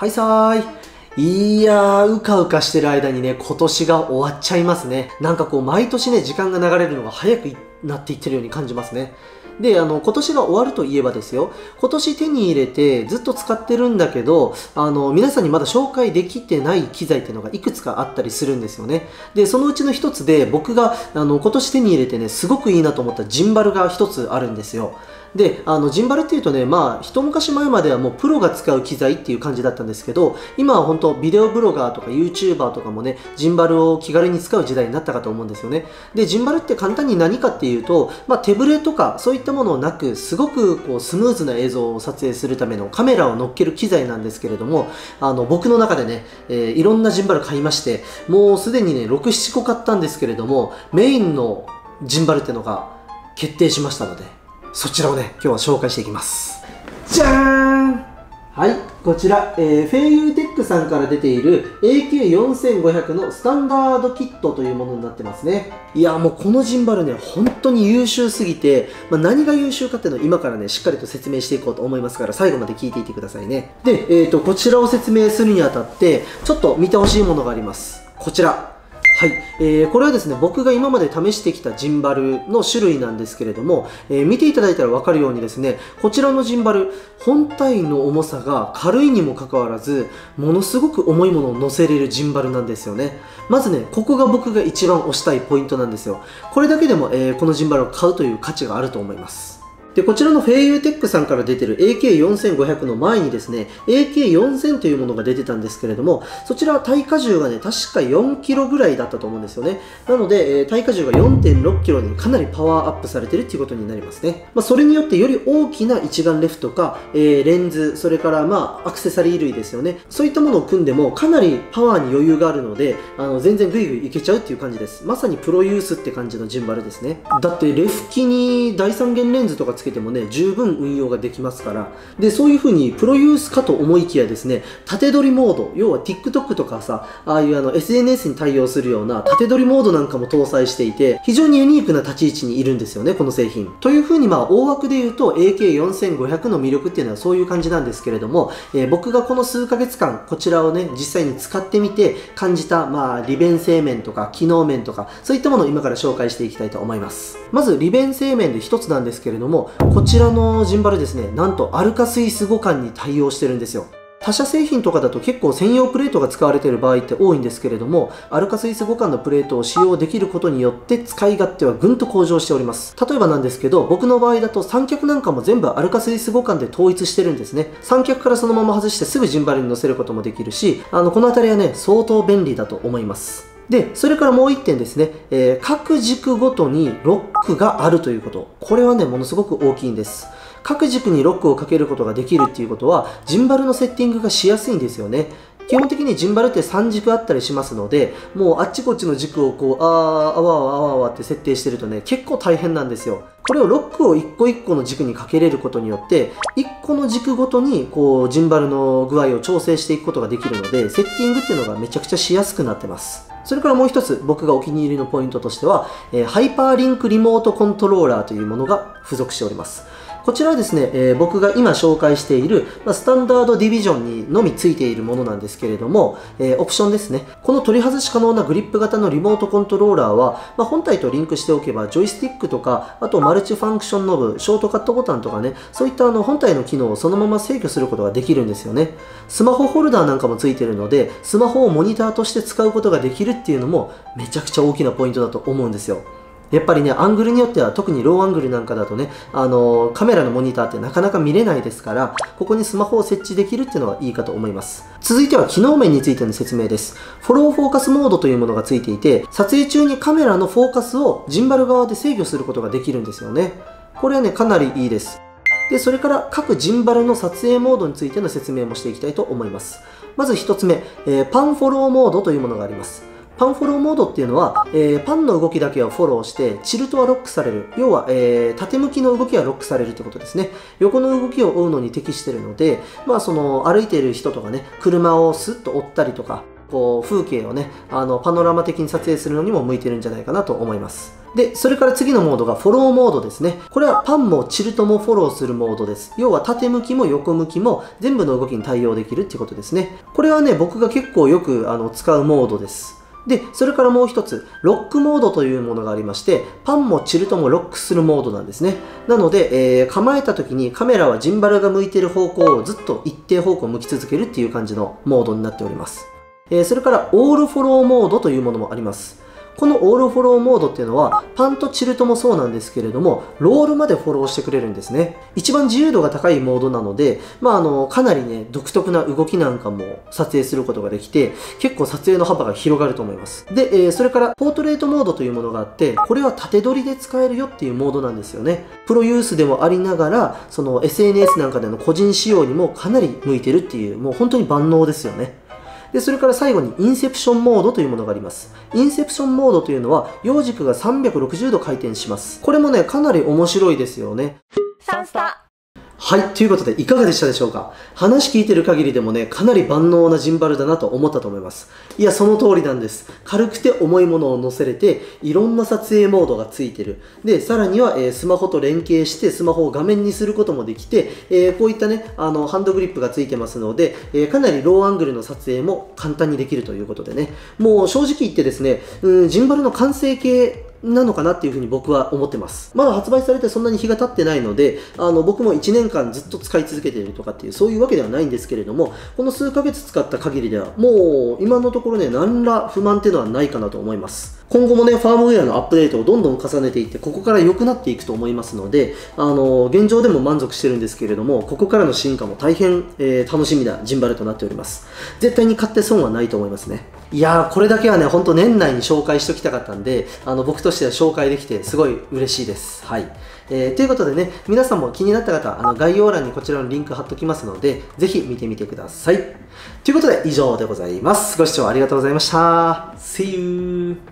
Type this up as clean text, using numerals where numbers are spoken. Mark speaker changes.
Speaker 1: はいさーい。いやー、うかうかしてる間にね、今年が終わっちゃいますね。なんかこう、毎年ね、時間が流れるのが早くなっていってるように感じますね。で、今年が終わるといえばですよ、今年手に入れてずっと使ってるんだけど、皆さんにまだ紹介できてない機材っていうのがいくつかあったりするんですよね。で、そのうちの一つで、僕が、今年手に入れてね、すごくいいなと思ったジンバルが一つあるんですよ。で、ジンバルっていうとね、まあ、一昔前まではもうプロが使う機材っていう感じだったんですけど、今は本当ビデオブロガーとか YouTuber とかもね、ジンバルを気軽に使う時代になったかと思うんですよね。で、ジンバルって簡単に何かっていうと、まあ、手ブレとかそういったものなく、すごくこうスムーズな映像を撮影するためのカメラを乗っける機材なんですけれども、僕の中でね、いろんなジンバル買いまして、もうすでにね、6、7個買ったんですけれども、メインのジンバルっていうのが決定しましたので、そちらをね、今日は紹介していきます。じゃーん。はい、こちら、フェイユーテックさんから出ている AK4500 のスタンダードキットというものになってますね。いや、もうこのジンバルね、本当に優秀すぎて、何が優秀かっていうのを今からね、しっかりと説明していこうと思いますから、最後まで聞いていてくださいね。で、こちらを説明するにあたって、ちょっと見てほしいものがあります。こちら。はい、これはですね、僕が今まで試してきたジンバルの種類なんですけれども、見ていただいたら分かるようにですね、こちらのジンバル、本体の重さが軽いにもかかわらず、ものすごく重いものを乗せれるジンバルなんですよね。まずね、ここが僕が一番推したいポイントなんですよ。これだけでも、このジンバルを買うという価値があると思います。で、こちらのフェイユーテックさんから出てる AK4500 の前にですね、AK4000 というものが出てたんですけれども、そちらは耐荷重がね、確か4キロぐらいだったと思うんですよね。なので、耐荷重が 4.6 キロにかなりパワーアップされてるっていうことになりますね。それによってより大きな一眼レフとか、レンズ、それからアクセサリー類ですよね。そういったものを組んでもかなりパワーに余裕があるので、全然グイグイいけちゃうっていう感じです。まさにプロユースって感じのジンバルですね。だってレフ機に第三元レンズとかつけてもね、十分運用ができますから。で、そういう風にプロユースかと思いきやですね、縦撮りモード、要は TikTok とかさ、ああいうSNS に対応するような縦撮りモードなんかも搭載していて、非常にユニークな立ち位置にいるんですよね、この製品。という風に大枠で言うと AK4500 の魅力っていうのはそういう感じなんですけれども、僕がこの数ヶ月間、こちらをね、実際に使ってみて感じた、利便性面とか機能面とか、そういったものを今から紹介していきたいと思います。まず利便性面で一つなんですけれども、こちらのジンバルですね、なんとアルカスイス互換に対応してるんですよ。他社製品とかだと結構専用プレートが使われている場合って多いんですけれども、アルカスイス互換のプレートを使用できることによって使い勝手はぐんと向上しております。例えばなんですけど、僕の場合だと三脚なんかも全部アルカスイス互換で統一してるんですね。三脚からそのまま外してすぐジンバルに乗せることもできるし、この辺りはね、相当便利だと思います。で、それからもう一点ですね、各軸ごとにロックがあるということ。これはね、ものすごく大きいんです。各軸にロックをかけることができるっていうことは、ジンバルのセッティングがしやすいんですよね。基本的にジンバルって3軸あったりしますので、もうあっちこっちの軸をこう、あわあわあわって設定してるとね、結構大変なんですよ。これをロックを一個一個の軸にかけれることによって、一個の軸ごとにこう、ジンバルの具合を調整していくことができるので、セッティングっていうのがめちゃくちゃしやすくなってます。それからもう一つ僕がお気に入りのポイントとしては、ハイパーリンクリモートコントローラーというものが付属しております。こちらはですね、僕が今紹介している、スタンダードディビジョンにのみついているものなんですけれども、オプションですね。この取り外し可能なグリップ型のリモートコントローラーは、本体とリンクしておけば、ジョイスティックとか、あとマルチファンクションノブ、ショートカットボタンとかね、そういった本体の機能をそのまま制御することができるんですよね。スマホホルダーなんかもついてるので、スマホをモニターとして使うことができるっていうのも、めちゃくちゃ大きなポイントだと思うんですよ。やっぱりね、アングルによっては、特にローアングルなんかだとね、カメラのモニターってなかなか見れないですから、ここにスマホを設置できるっていうのはいいかと思います。続いては機能面についての説明です。フォローフォーカスモードというものがついていて、撮影中にカメラのフォーカスをジンバル側で制御することができるんですよね。これはね、かなりいいです。で、それから各ジンバルの撮影モードについての説明もしていきたいと思います。まず一つ目、パンフォローモードというものがあります。パンフォローモードっていうのは、パンの動きだけをフォローして、チルトはロックされる。要は、縦向きの動きはロックされるってことですね。横の動きを追うのに適しているので、歩いている人とかね、車をスッと追ったりとか、こう風景をね、パノラマ的に撮影するのにも向いてるんじゃないかなと思います。 で、それから次のモードがフォローモードですね。これはパンもチルトもフォローするモードです。要は縦向きも横向きも全部の動きに対応できるっていうことですね。これはね、僕が結構よく使うモードです。で、それからもう一つ、ロックモードというものがありまして、パンもチルトもロックするモードなんですね。なので、構えた時にカメラはジンバルが向いている方向をずっと一定方向を向き続けるっていう感じのモードになっております。それからオールフォローモードというものもあります。このオールフォローモードっていうのは、パンとチルトもそうなんですけれども、ロールまでフォローしてくれるんですね。一番自由度が高いモードなので、かなりね、独特な動きなんかも撮影することができて、結構撮影の幅が広がると思います。で、それから、ポートレートモードというものがあって、これは縦撮りで使えるよっていうモードなんですよね。プロユースでもありながら、その SNS なんかでの個人仕様にもかなり向いてるっていう、もう本当に万能ですよね。で、それから最後にインセプションモードというものがあります。インセプションモードというのは、陽軸が360度回転します。これもね、かなり面白いですよね。サンスタ。はい。ということで、いかがでしたでしょうか？話聞いてる限りでもね、かなり万能なジンバルだなと思ったと思います。いや、その通りなんです。軽くて重いものを載せれて、いろんな撮影モードがついてる。で、さらには、スマホと連携して、スマホを画面にすることもできて、こういったね、ハンドグリップがついてますので、かなりローアングルの撮影も簡単にできるということでね、もう正直言ってですね、ジンバルの完成形、なのかなっていうふうに僕は思ってます。まだ発売されてそんなに日が経ってないので、僕も1年間ずっと使い続けているとかっていう、そういうわけではないんですけれども、この数ヶ月使った限りでは、もう今のところね、何ら不満っていうのはないかなと思います。今後もね、ファームウェアのアップデートをどんどん重ねていって、ここから良くなっていくと思いますので、現状でも満足してるんですけれども、ここからの進化も大変、楽しみなジンバルとなっております。絶対に買って損はないと思いますね。いやー、これだけはね、ほんと年内に紹介しておきたかったんで、僕としては紹介できてすごい嬉しいです。はい。ということでね、皆さんも気になった方、概要欄にこちらのリンク貼っときますので、ぜひ見てみてください。ということで、以上でございます。ご視聴ありがとうございました。See you!